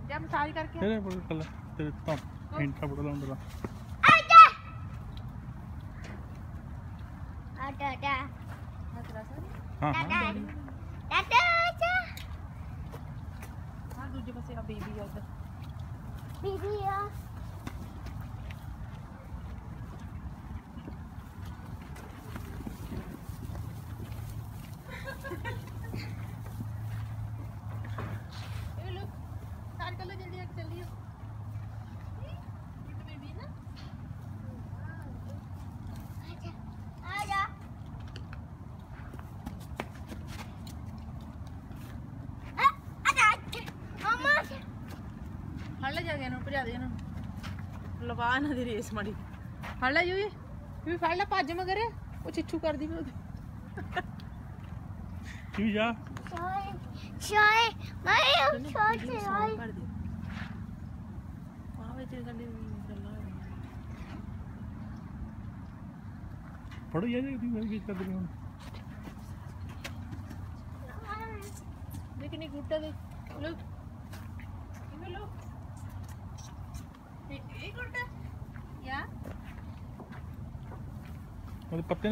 जब मसाज करके तेरे पर कल तेरे तो इंट्रा बड़ा लाऊंगा आजा आजा हां दादा हां दादा आजा हां दूसरे पासे आ बेबी है उधर बीबी आ ये लो सार कर लो जल्दी चलिए ये तो बेबी ना आजा आजा मम्मा फड़ ले जा गया भजा दे लवा ना दी रेस माड़ी फड़ ले यूं भी फड़ ले भज मगर वो छिछू कर दी क्यों जा शोए मैं शोए से आई कर दे वहां तेरे गले पड़ो ये दी मैं कर दूंगा देखने गुट्टा दे लोग इधर लो एक गुट्टा या पत्ते